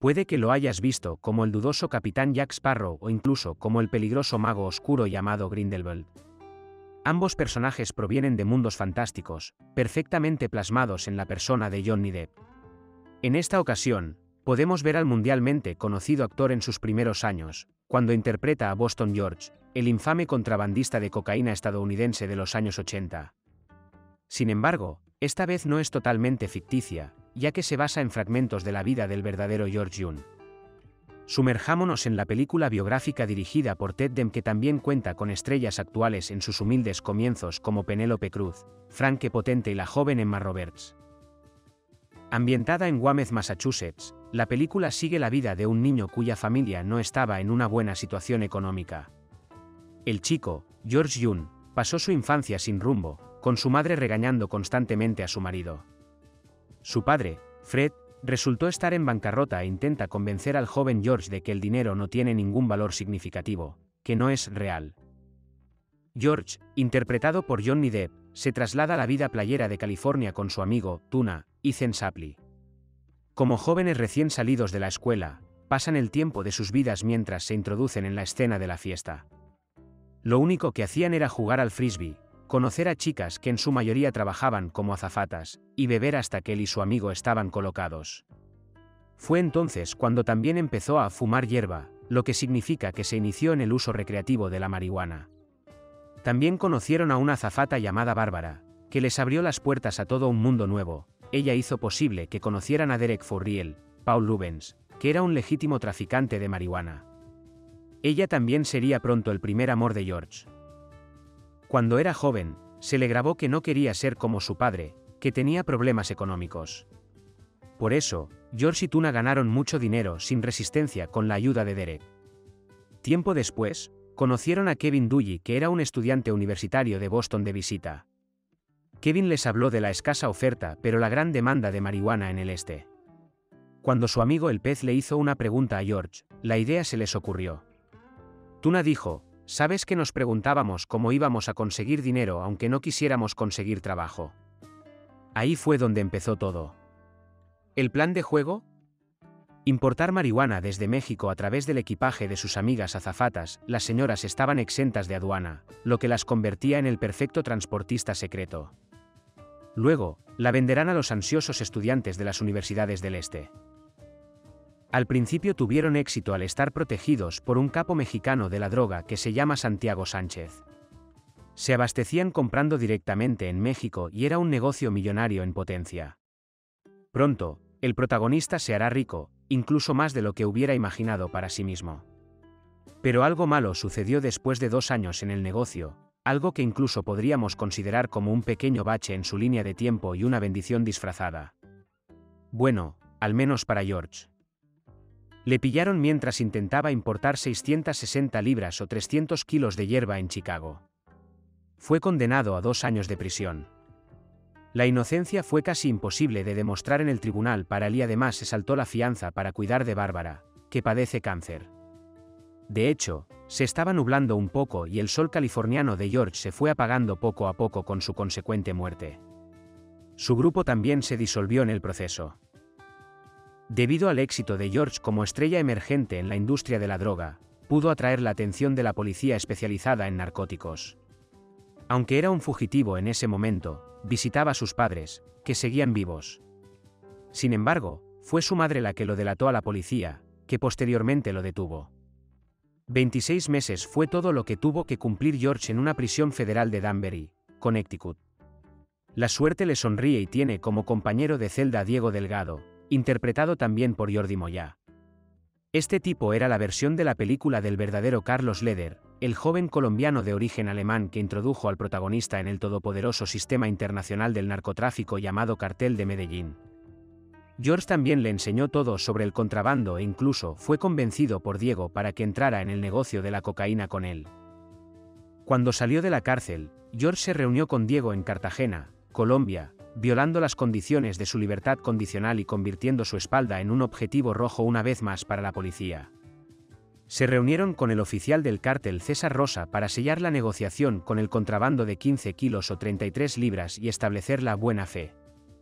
Puede que lo hayas visto como el dudoso capitán Jack Sparrow o incluso como el peligroso mago oscuro llamado Grindelwald. Ambos personajes provienen de mundos fantásticos, perfectamente plasmados en la persona de Johnny Depp. En esta ocasión, podemos ver al mundialmente conocido actor en sus primeros años, cuando interpreta a Boston George, el infame contrabandista de cocaína estadounidense de los años 80. Sin embargo, esta vez no es totalmente ficticia, ya que se basa en fragmentos de la vida del verdadero George Young. Sumerjámonos en la película biográfica dirigida por Ted Dem, que también cuenta con estrellas actuales en sus humildes comienzos como Penélope Cruz, Frank Potente y la joven Emma Roberts. Ambientada en Wameath, Massachusetts, la película sigue la vida de un niño cuya familia no estaba en una buena situación económica. El chico, George Young, pasó su infancia sin rumbo, con su madre regañando constantemente a su marido. Su padre, Fred, resultó estar en bancarrota e intenta convencer al joven George de que el dinero no tiene ningún valor significativo, que no es real. George, interpretado por Johnny Depp, se traslada a la vida playera de California con su amigo, Tuna, Ethan Suplee. Como jóvenes recién salidos de la escuela, pasan el tiempo de sus vidas mientras se introducen en la escena de la fiesta. Lo único que hacían era jugar al frisbee, conocer a chicas que en su mayoría trabajaban como azafatas, y beber hasta que él y su amigo estaban colocados. Fue entonces cuando también empezó a fumar hierba, lo que significa que se inició en el uso recreativo de la marihuana. También conocieron a una azafata llamada Bárbara, que les abrió las puertas a todo un mundo nuevo. Ella hizo posible que conocieran a Derek Furriel, Paul Rubens, que era un legítimo traficante de marihuana. Ella también sería pronto el primer amor de George. Cuando era joven, se le grabó que no quería ser como su padre, que tenía problemas económicos. Por eso, George y Tuna ganaron mucho dinero sin resistencia con la ayuda de Derek. Tiempo después, conocieron a Kevin Dully, que era un estudiante universitario de Boston de visita. Kevin les habló de la escasa oferta pero la gran demanda de marihuana en el este. Cuando su amigo el pez le hizo una pregunta a George, la idea se les ocurrió. Tuna dijo: ¿sabes que nos preguntábamos cómo íbamos a conseguir dinero aunque no quisiéramos conseguir trabajo? Ahí fue donde empezó todo. ¿El plan de juego? Importar marihuana desde México a través del equipaje de sus amigas azafatas. Las señoras estaban exentas de aduana, lo que las convertía en el perfecto transportista secreto. Luego, la venderán a los ansiosos estudiantes de las universidades del este. Al principio tuvieron éxito al estar protegidos por un capo mexicano de la droga que se llama Santiago Sánchez. Se abastecían comprando directamente en México y era un negocio millonario en potencia. Pronto, el protagonista se hará rico, incluso más de lo que hubiera imaginado para sí mismo. Pero algo malo sucedió después de 2 años en el negocio, algo que incluso podríamos considerar como un pequeño bache en su línea de tiempo y una bendición disfrazada. Bueno, al menos para George. Le pillaron mientras intentaba importar 660 libras o 300 kilos de hierba en Chicago. Fue condenado a 2 años de prisión. La inocencia fue casi imposible de demostrar en el tribunal para él y además se saltó la fianza para cuidar de Bárbara, que padece cáncer. De hecho, se estaba nublando un poco y el sol californiano de George se fue apagando poco a poco con su consecuente muerte. Su grupo también se disolvió en el proceso. Debido al éxito de George como estrella emergente en la industria de la droga, pudo atraer la atención de la policía especializada en narcóticos. Aunque era un fugitivo en ese momento, visitaba a sus padres, que seguían vivos. Sin embargo, fue su madre la que lo delató a la policía, que posteriormente lo detuvo. 26 meses fue todo lo que tuvo que cumplir George en una prisión federal de Danbury, Connecticut. La suerte le sonríe y tiene como compañero de celda a Diego Delgado, interpretado también por Jordi Moya. Este tipo era la versión de la película del verdadero Carlos Leder, el joven colombiano de origen alemán que introdujo al protagonista en el todopoderoso sistema internacional del narcotráfico llamado Cartel de Medellín. George también le enseñó todo sobre el contrabando e incluso fue convencido por Diego para que entrara en el negocio de la cocaína con él. Cuando salió de la cárcel, George se reunió con Diego en Cartagena, Colombia, violando las condiciones de su libertad condicional y convirtiendo su espalda en un objetivo rojo una vez más para la policía. Se reunieron con el oficial del cártel César Rosa para sellar la negociación con el contrabando de 15 kilos o 33 libras y establecer la buena fe.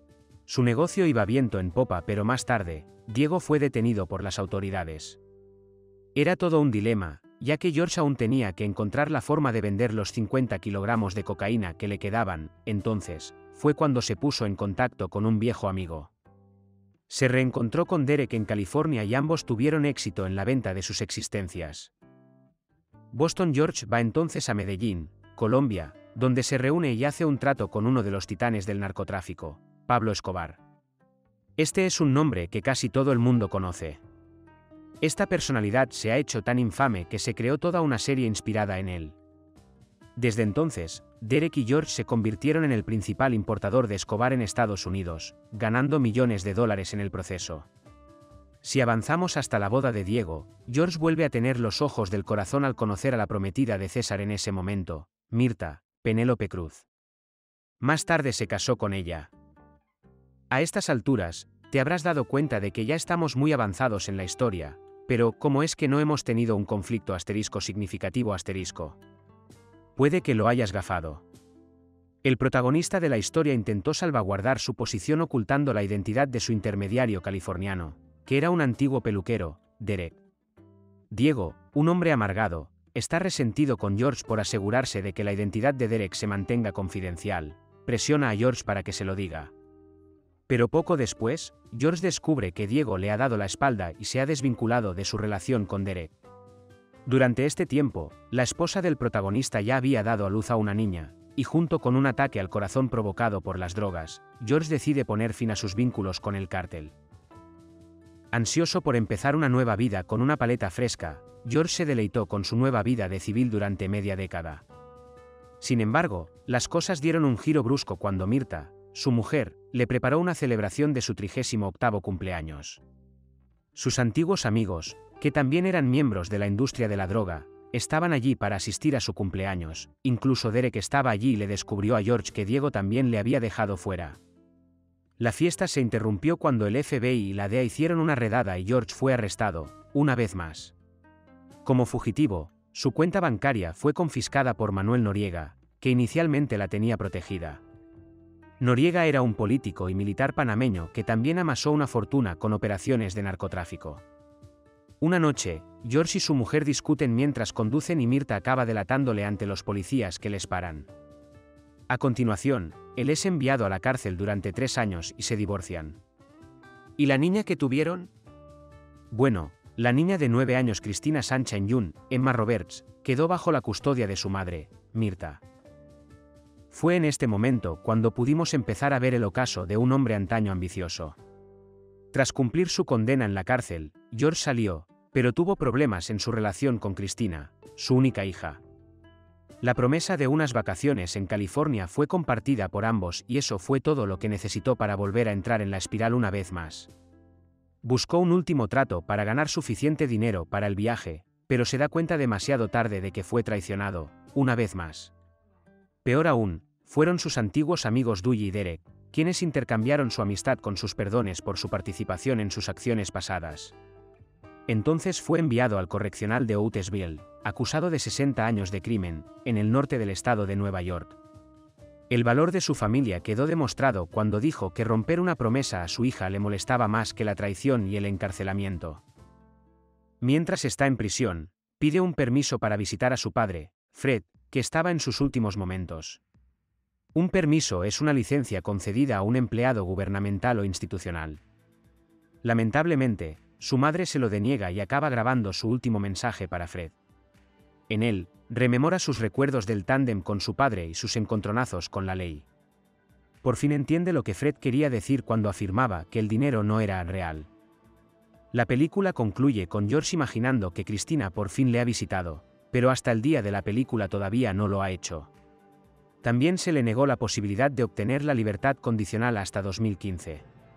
Su negocio iba viento en popa, pero más tarde, Diego fue detenido por las autoridades. Era todo un dilema, ya que George aún tenía que encontrar la forma de vender los 50 kilogramos de cocaína que le quedaban. Entonces, fue cuando se puso en contacto con un viejo amigo. Se reencontró con Derek en California y ambos tuvieron éxito en la venta de sus existencias. Boston George va entonces a Medellín, Colombia, donde se reúne y hace un trato con uno de los titanes del narcotráfico, Pablo Escobar. Este es un nombre que casi todo el mundo conoce. Esta personalidad se ha hecho tan infame que se creó toda una serie inspirada en él. Desde entonces, Derek y George se convirtieron en el principal importador de Escobar en Estados Unidos, ganando millones de dólares en el proceso. Si avanzamos hasta la boda de Diego, George vuelve a tener los ojos del corazón al conocer a la prometida de César en ese momento, Mirta, Penélope Cruz. Más tarde se casó con ella. A estas alturas, te habrás dado cuenta de que ya estamos muy avanzados en la historia, pero ¿cómo es que no hemos tenido un conflicto significativo? Puede que lo hayas gafado. El protagonista de la historia intentó salvaguardar su posición ocultando la identidad de su intermediario californiano, que era un antiguo peluquero, Derek. Diego, un hombre amargado, está resentido con George por asegurarse de que la identidad de Derek se mantenga confidencial. Presiona a George para que se lo diga. Pero poco después, George descubre que Diego le ha dado la espalda y se ha desvinculado de su relación con Derek. Durante este tiempo, la esposa del protagonista ya había dado a luz a una niña, y junto con un ataque al corazón provocado por las drogas, George decide poner fin a sus vínculos con el cártel. Ansioso por empezar una nueva vida con una paleta fresca, George se deleitó con su nueva vida de civil durante media década. Sin embargo, las cosas dieron un giro brusco cuando Mirta, su mujer, le preparó una celebración de su 38º cumpleaños. Sus antiguos amigos, que también eran miembros de la industria de la droga, estaban allí para asistir a su cumpleaños. Incluso Derek estaba allí y le descubrió a George que Diego también le había dejado fuera. La fiesta se interrumpió cuando el FBI y la DEA hicieron una redada y George fue arrestado, una vez más. Como fugitivo, su cuenta bancaria fue confiscada por Manuel Noriega, que inicialmente la tenía protegida. Noriega era un político y militar panameño que también amasó una fortuna con operaciones de narcotráfico. Una noche, George y su mujer discuten mientras conducen y Mirta acaba delatándole ante los policías que les paran. A continuación, él es enviado a la cárcel durante 3 años y se divorcian. ¿Y la niña que tuvieron? Bueno, la niña de 9 años Cristina Sunshine Young, Emma Roberts, quedó bajo la custodia de su madre, Mirta. Fue en este momento cuando pudimos empezar a ver el ocaso de un hombre antaño ambicioso. Tras cumplir su condena en la cárcel, George salió, pero tuvo problemas en su relación con Cristina, su única hija. La promesa de unas vacaciones en California fue compartida por ambos y eso fue todo lo que necesitó para volver a entrar en la espiral una vez más. Buscó un último trato para ganar suficiente dinero para el viaje, pero se da cuenta demasiado tarde de que fue traicionado, una vez más. Peor aún, fueron sus antiguos amigos Dewey y Derek, quienes intercambiaron su amistad con sus perdones por su participación en sus acciones pasadas. Entonces fue enviado al correccional de Otisville, acusado de 60 años de crimen, en el norte del estado de Nueva York. El valor de su familia quedó demostrado cuando dijo que romper una promesa a su hija le molestaba más que la traición y el encarcelamiento. Mientras está en prisión, pide un permiso para visitar a su padre, Fred, que estaba en sus últimos momentos. Un permiso es una licencia concedida a un empleado gubernamental o institucional. Lamentablemente, su madre se lo deniega y acaba grabando su último mensaje para Fred. En él, rememora sus recuerdos del tándem con su padre y sus encontronazos con la ley. Por fin entiende lo que Fred quería decir cuando afirmaba que el dinero no era real. La película concluye con George imaginando que Cristina por fin le ha visitado, pero hasta el día de la película todavía no lo ha hecho. También se le negó la posibilidad de obtener la libertad condicional hasta 2015.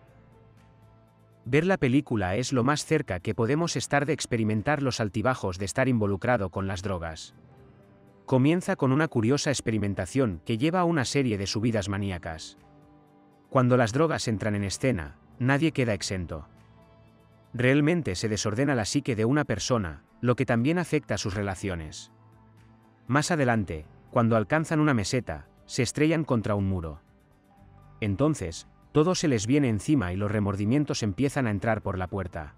Ver la película es lo más cerca que podemos estar de experimentar los altibajos de estar involucrado con las drogas. Comienza con una curiosa experimentación que lleva a una serie de subidas maníacas. Cuando las drogas entran en escena, nadie queda exento. Realmente se desordena la psique de una persona, lo que también afecta a sus relaciones. Más adelante, cuando alcanzan una meseta, se estrellan contra un muro. Entonces, todo se les viene encima y los remordimientos empiezan a entrar por la puerta.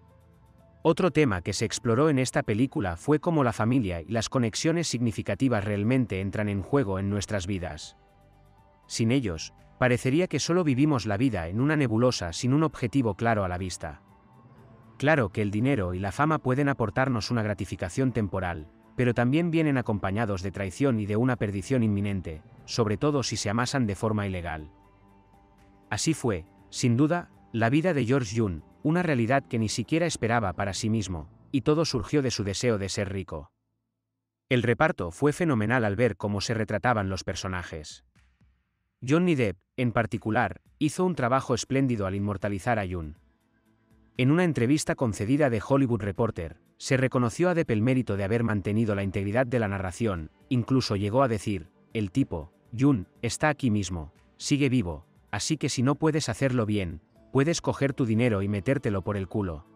Otro tema que se exploró en esta película fue cómo la familia y las conexiones significativas realmente entran en juego en nuestras vidas. Sin ellos, parecería que solo vivimos la vida en una nebulosa sin un objetivo claro a la vista. Claro que el dinero y la fama pueden aportarnos una gratificación temporal, pero también vienen acompañados de traición y de una perdición inminente, sobre todo si se amasan de forma ilegal. Así fue, sin duda, la vida de George Jung, una realidad que ni siquiera esperaba para sí mismo, y todo surgió de su deseo de ser rico. El reparto fue fenomenal al ver cómo se retrataban los personajes. Johnny Depp, en particular, hizo un trabajo espléndido al inmortalizar a Jung. En una entrevista concedida de Hollywood Reporter, se reconoció a Depp el mérito de haber mantenido la integridad de la narración, incluso llegó a decir, el tipo, Jung, está aquí mismo, sigue vivo, así que si no puedes hacerlo bien, puedes coger tu dinero y metértelo por el culo.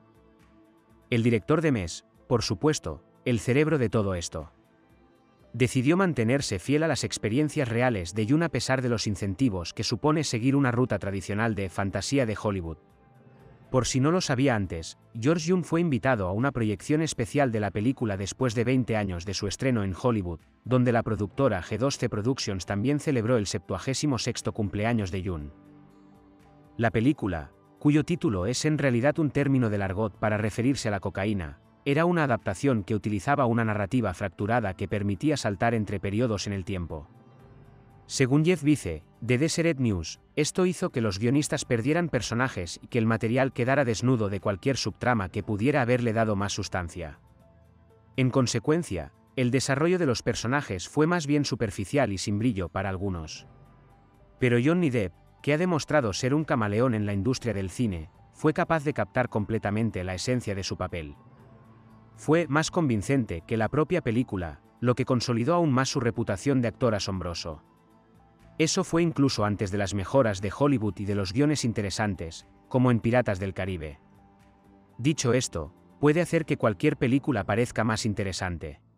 El director de Mes, por supuesto, el cerebro de todo esto. Decidió mantenerse fiel a las experiencias reales de Jung a pesar de los incentivos que supone seguir una ruta tradicional de fantasía de Hollywood. Por si no lo sabía antes, George Jung fue invitado a una proyección especial de la película después de 20 años de su estreno en Hollywood, donde la productora G12 Productions también celebró el 76º cumpleaños de Jung. La película, cuyo título es en realidad un término del argot para referirse a la cocaína, era una adaptación que utilizaba una narrativa fracturada que permitía saltar entre periodos en el tiempo. Según Jeff Vice, de Deseret News, esto hizo que los guionistas perdieran personajes y que el material quedara desnudo de cualquier subtrama que pudiera haberle dado más sustancia. En consecuencia, el desarrollo de los personajes fue más bien superficial y sin brillo para algunos. Pero Johnny Depp, que ha demostrado ser un camaleón en la industria del cine, fue capaz de captar completamente la esencia de su papel. Fue más convincente que la propia película, lo que consolidó aún más su reputación de actor asombroso. Eso fue incluso antes de las mejoras de Hollywood y de los guiones interesantes, como en Piratas del Caribe. Dicho esto, puede hacer que cualquier película parezca más interesante.